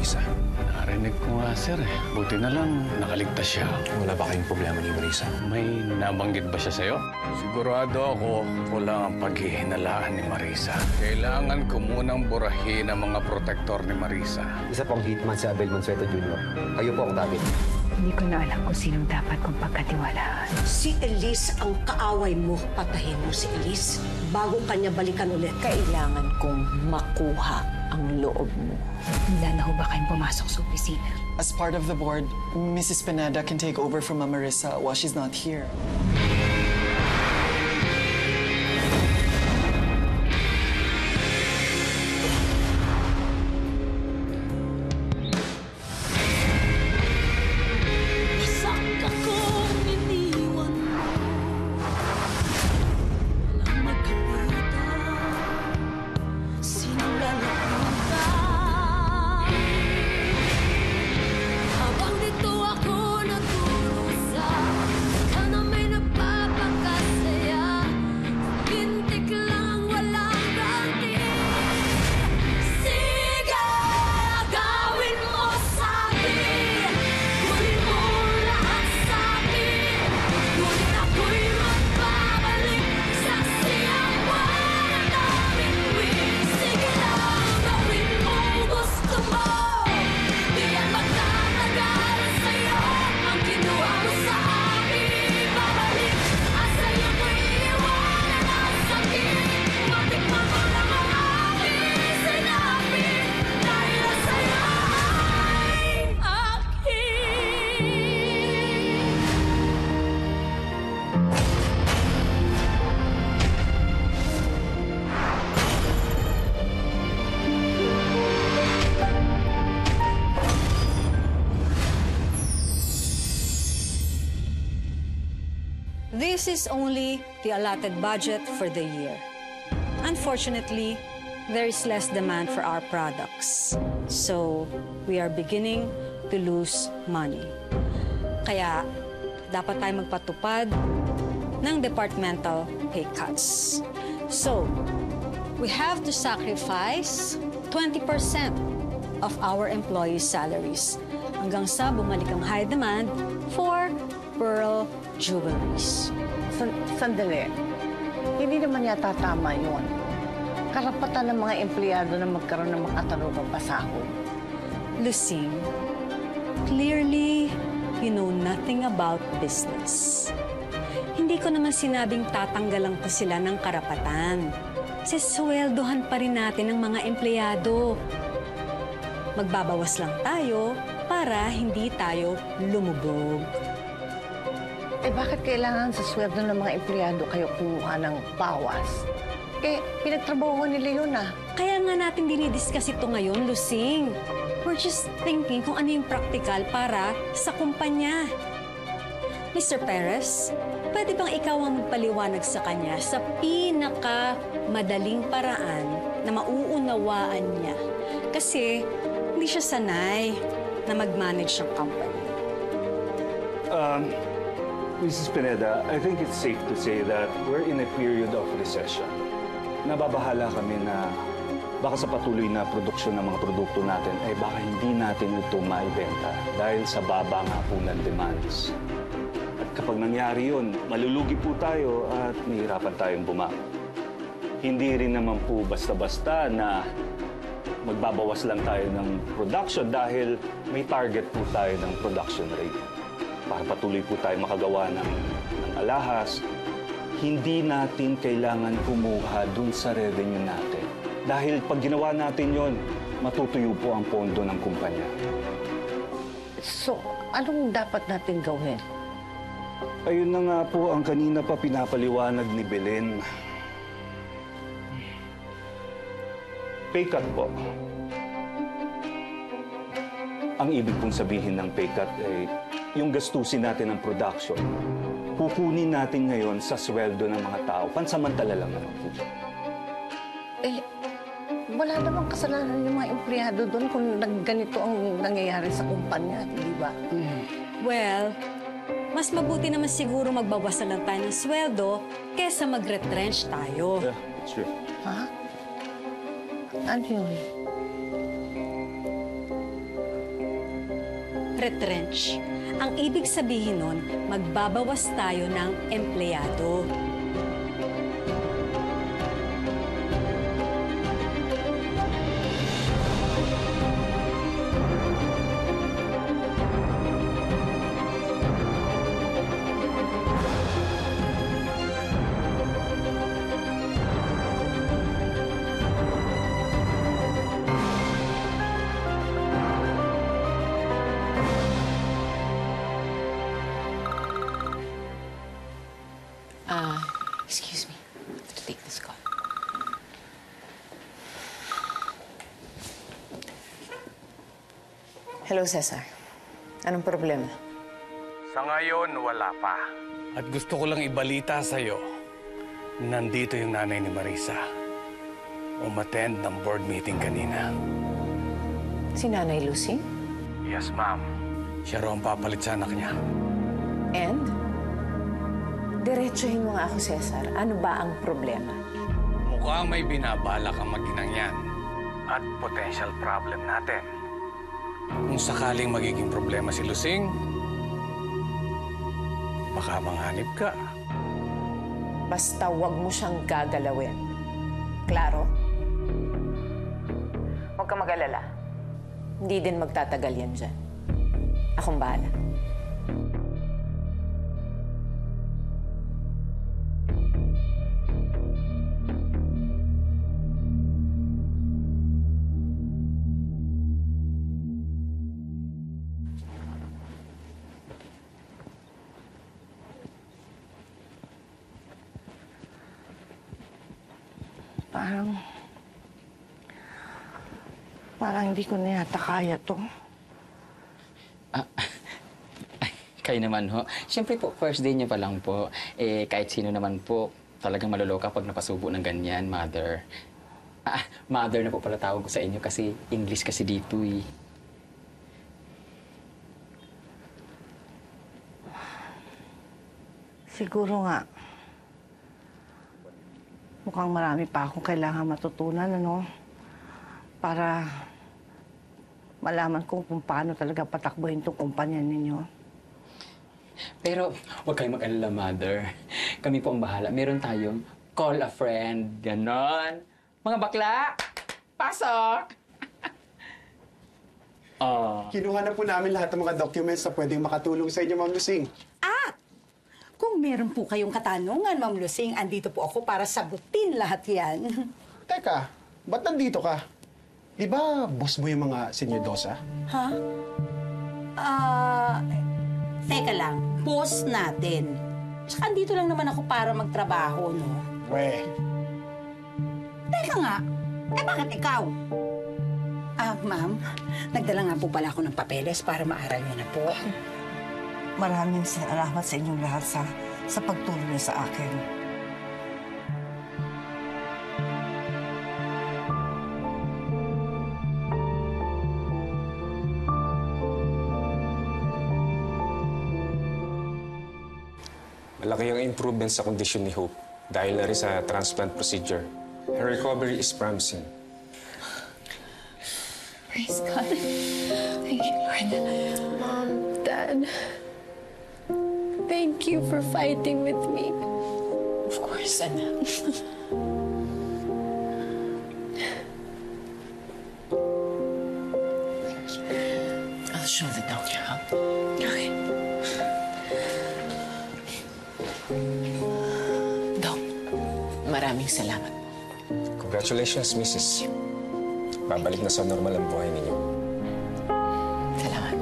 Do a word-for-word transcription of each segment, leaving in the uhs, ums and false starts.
Marisa? Narinig ko nga, sir. Eh. Buti na lang nakaligtas siya. Wala ba kayong problema ni Marisa? May nabanggit ba siya sa'yo? Sigurado ako kulang ang paghihinalaan ni Marisa. Kailangan ko munang burahin ang mga protektor ni Marisa. Isa pong hitman si Abel Mansueto Junior Kayo po ang target. Hindi ko na alam kung sinong dapat kong pagkatiwalaan. Si Elise ang kaaway mo. Patahin mo si Elise bago kanya balikan ulit. Kailangan kong makuha ang loob mo. Handa na ho ba kayong pumasok sa opisina? As part of the board, Missus Pineda can take over from Mama Marisa while she's not here. This is only the allotted budget for the year. Unfortunately, there is less demand for our products. So, we are beginning to lose money. Kaya, dapat tayo magpatupad ng departmental pay cuts. So, we have to sacrifice twenty percent of our employees' salaries hanggang sa bumalik ang high demand for pearl jewelries. San sandali. Hindi naman yata tama yun. Karapatan ng mga empleyado na magkaroon ng makatarungang pasahod. Lucing, clearly, you know nothing about business. Hindi ko naman sinabing tatanggalan ko sila ng karapatan. Sisweldohan pa rin natin ang mga empleyado. Magbabawas lang tayo para hindi tayo lumubog. Eh bakit kailangan sa sweldo ng mga empleyado kayo kumuha ng bawas? Eh, pinagtrabaho nila yun ah. Kaya nga natin dinidiscuss ito ngayon, Lucing. We're just thinking kung ano yung practical para sa kumpanya. Mister Perez, pwede bang ikaw ang magpaliwanag sa kanya sa pinaka-madaling paraan na mauunawaan niya? Kasi hindi siya sanay na mag-manage ng company. Um... Missus Pineda, I think it's safe to say that we're in a period of recession. Nababahala kami na baka sa patuloy na produksyon ng mga produkto natin ay baka hindi natin ito maibenta dahil sa baba nga po ng demands. At kapag nangyari yun, malulugi po tayo at mahirapan tayong bumangon. Hindi rin naman po basta-basta na magbabawas lang tayo ng production dahil may target po tayo ng production rate. Para patuloy po tayo makagawa ng, ng alahas, hindi natin kailangan kumuha dun sa revenue natin. Dahil pag ginawa natin yon, matutuyo po ang pondo ng kumpanya. So, anong dapat natin gawin? Ayun na nga po ang kanina pa pinapaliwanag ni Belen. Pay cut po. Ang ibig pong sabihin ng pay cut ay yung gastusin natin ng production, kukunin natin ngayon sa sweldo ng mga tao. Pansamantala lang naman po. Eh, wala namang kasalanan yung mga empleyado doon kung ganito ang nangyayari sa kumpanya, di ba? Mm. Well, mas mabuti naman siguro magbawas na lang tayo ng sweldo kesa mag-retrench tayo. Yeah, that's true. Ha? Ano yun? retrench. Ang ibig sabihin nun, magbabawas tayo ng empleyado. Uh, excuse me. I have to take this call. Hello, Cesar. Anong problema? Sa ngayon, wala pa. At gusto ko lang ibalita sa'yo, nandito yung nanay ni Marisa. Umattend ng board meeting kanina. Si Nanay Lucy? Yes, ma'am. Siya raw ang papalit sa anak niya. And? Diretsuhin mo nga ako, Cesar. Ano ba ang problema? Mukhang may binabala kang maginang yan. At potential problem natin. Kung sakaling magiging problema si Lusing, baka manganib ka. Basta wag mo siyang gagalawin. Klaro? Huwag ka mag-alala. Hindi din magtatagal yan dyan. Akong bahala. Parang... Parang hindi ko na yata kaya to. Ah, kayo naman ho. Siyempre po, first day niyo pa lang po. Eh, kahit sino naman po, talagang maluloka pag napasubo ng ganyan, mother. Ah, mother na po pala tawag ko sa inyo kasi English kasi dito eh. Siguro nga. Mukhang marami pa akong kailangan matutunan, ano? Para malaman ko kung paano talaga patakbuhin itong kumpanya ninyo. Pero huwag kayong mag-alala, mother. Kami po ang bahala. Meron tayong call a friend. Ganon. Mga bakla, pasok! Oh. Kinuha na po namin lahat ng mga documents na pwedeng makatulong sa inyo, Ma'am Lusing. At kung meron po kayong katanungan, Ma'am Lusing, andito po ako para sagutin lahat yan. Teka, ba't nandito ka? Di ba boss mo yung mga senyordosa? Ha? Ah... teka lang, boss natin. Tsaka andito lang naman ako para magtrabaho, no? We. Teka nga, eh bakit ikaw? Ah, ma'am, nagdala nga po pala ako ng papeles para maaral niyo na po. Maraming salamat sa inyong lahat sa, sa pagtulong niyo sa akin. Malaki ang improvement sa kondisyon ni Hope dahil na rin sa transplant procedure. Her recovery is promising. Praise God. Thank you, Lord. Mom, Dad, thank you for fighting with me. Of course, anak. I'll show the doctor, huh? Okay. Doc, maraming salamat. Congratulations, Missus Babalik na sa normal ang buhay ninyo. Salamat.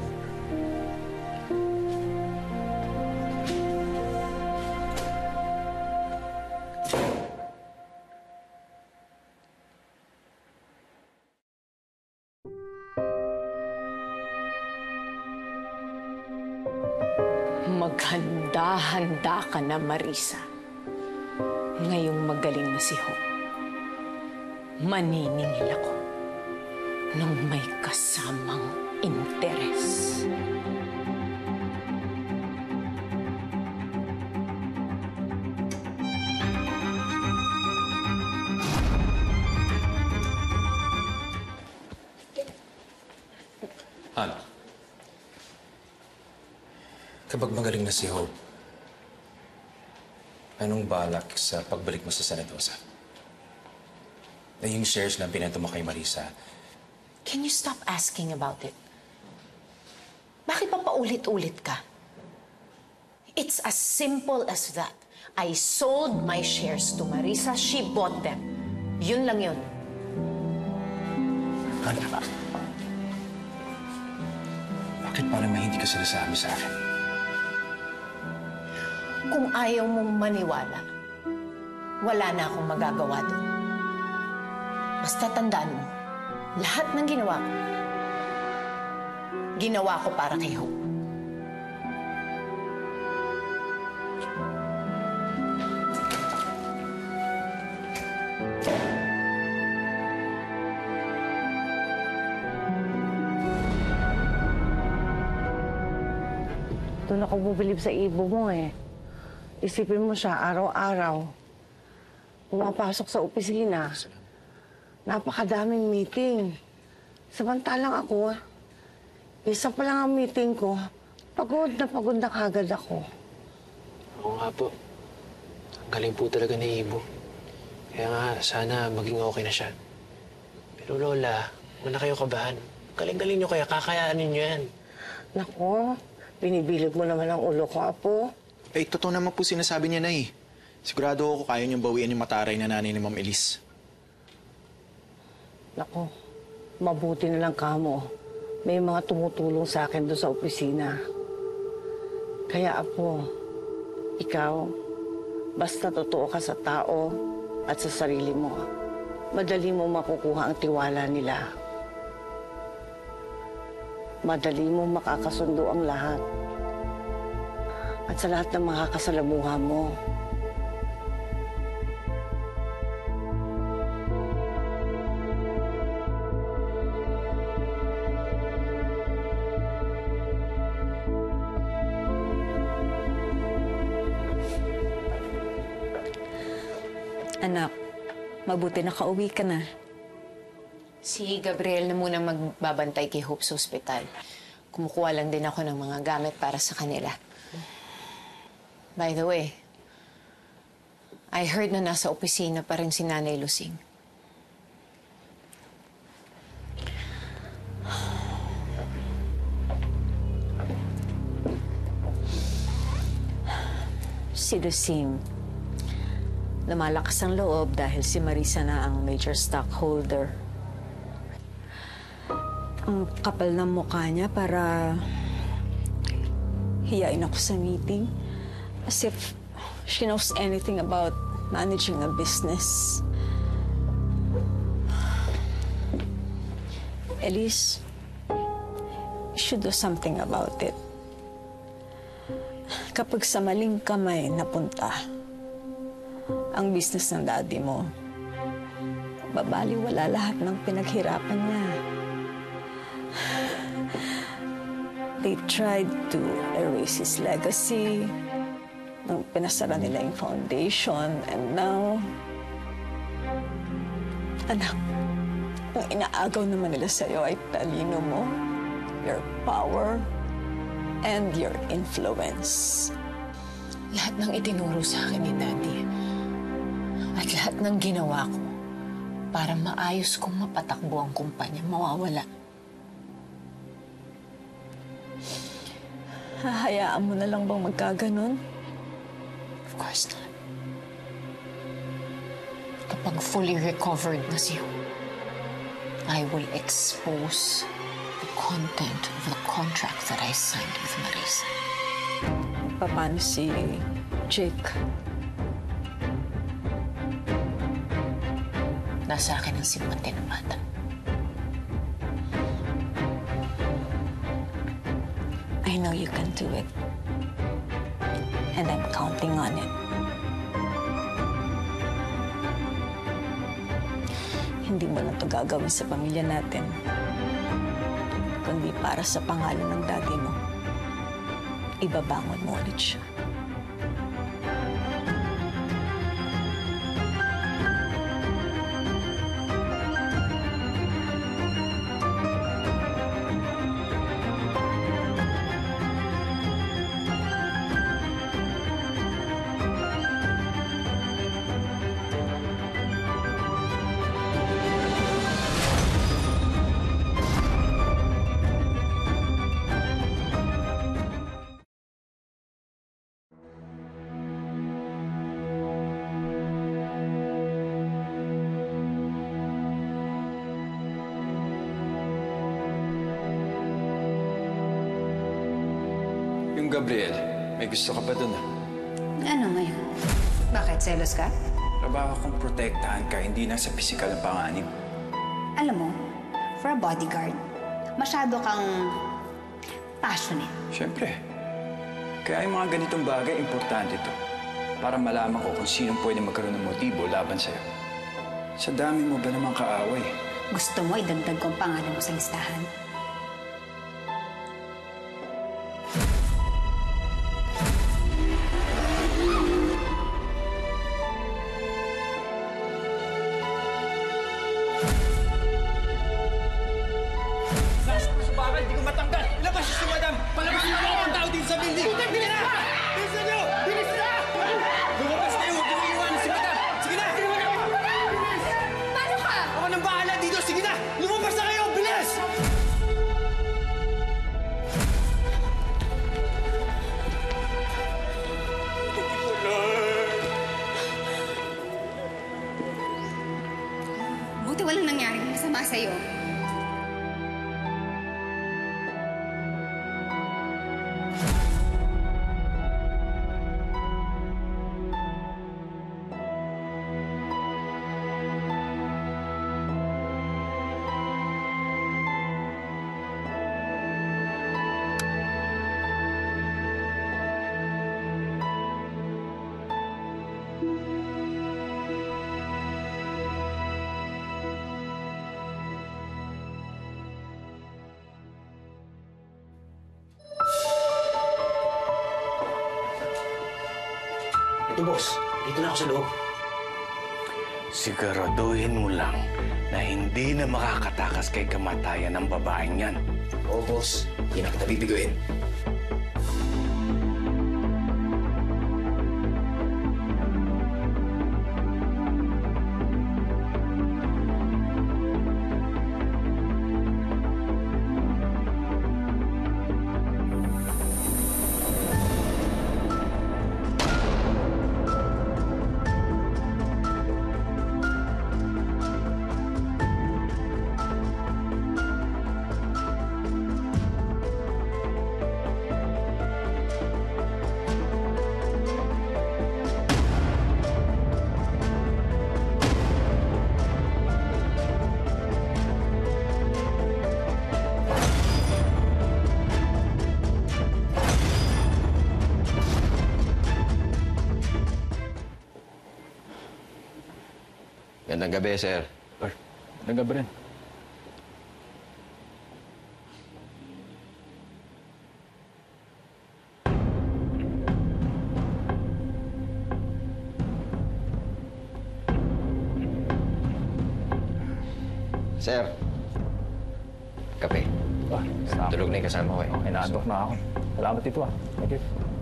Maghanda-handa ka na, Marisa. Ngayong magaling na si Hope. Maniningil ako ng may kasamang interes. Ano? Kapag magaling na si Hope, anong balak sa pagbalik mo sa Senadosa? Na yung shares na pinento mo kay Marisa. Can you stop asking about it? Bakit pa paulit-ulit ka? It's as simple as that. I sold my shares to Marisa. She bought them. Yun lang yun. Ano ba? Bakit parang may hindi ka sinasabi sa akin? Kung ayaw mong maniwala, wala na akong magagawa doon. Basta tandaan mo, lahat ng ginawa ko, ginawa ko para kay Hope. Doon ako bubilib sa ibo mo eh. Isipin mo siya araw-araw. Pumapasok sa opisina. Napakadaming meeting. Samantalang ako, isa pa lang ang meeting ko, pagod na pagod na kagad ako. Oo nga po. Ang galing po talaga ni Ibo. Kaya nga, sana maging okay na siya. Pero Lola, wala kayo kabahan. Galing-galing nyo kaya, kakayaanin nyo yan. Nako, binibilog mo naman ang ulo ko, Apo. Eh, totoo naman po sinasabi niya na eh. Sigurado ako kaya niyang bawian yung mataray na nanay ni Ma'am Elise. Nako, mabuti na lang kamo. May mga tumutulong sa akin doon sa opisina. Kaya Apo, ikaw, basta totoo ka sa tao at sa sarili mo, madali mo makukuha ang tiwala nila. Madali mo makakasundo ang lahat. At sa lahat ng mga kasalamuha mo. Anak, mabuti nakauwi ka na. Si Gabriel na muna magbabantay kay Hope sa ospital. Kumukuha lang din ako ng mga gamit para sa kanila. By the way, I heard na nasa opisina pa rin si Nanay Lusing. Si Lusing, lumalakas ang loob dahil si Marisa na ang major stockholder. Ang kapal ng mukha niya para hiyain ako sa meeting. As if she knows anything about managing a business. Elise, you should do something about it. Kapag sa maling kamay napunta ang business ng daddy mo, babaliwala lahat ng pinaghirapan niya. They tried to erase his legacy nung pinasara nila yung foundation, and now, anak, ang inaagaw naman nila sa'yo ay talino mo, your power, and your influence. Lahat ng itinuro sa akin ni Daddy at lahat ng ginawa ko para maayos kong mapatakbo ang kumpanya, mawawala. Hahayaan mo na lang bang magkaganon? Of course not. Kapag fully recovered na siya, I will expose the content of the contract that I signed with Marisa. Paano si Jake? Nasa akin ang simpati ng bata. I know you can do it. And I'm counting on it. Hindi mo lang ito gagawin sa pamilya natin, kundi para sa pangalan ng daddy mo. Ibabangon mo ulit siya. Gabriel, may gusto ka pa dun ah. Ano ngayon? Bakit? Selos ka? Trabaho kong protektahan ka, hindi na sa pisikal ang panganib. Alam mo, for a bodyguard, masyado kang passionate. Siyempre. Kaya yung mga ganitong bagay, importante to. Para malaman ko kung sinong pwede magkaroon ng motibo laban sa'yo. Sa dami mo ba naman kaaway? Gusto mo idagdag ko ang pangalan mo sa listahan? Buti walang nangyaring masama sa'yo. Ito, boss. Dito na ako sa loob. Siguraduhin mo lang na hindi na makakatakas kay kamatayan ng babaeng yan. Oo, boss. Hindi na kita bibiguin. Gandang gabi, sir. Gandang gabi rin. Sir. Kape. Ah, Tulog na yung kasama ko eh. Inaantok na ako. Salamat ito ah. Thank you.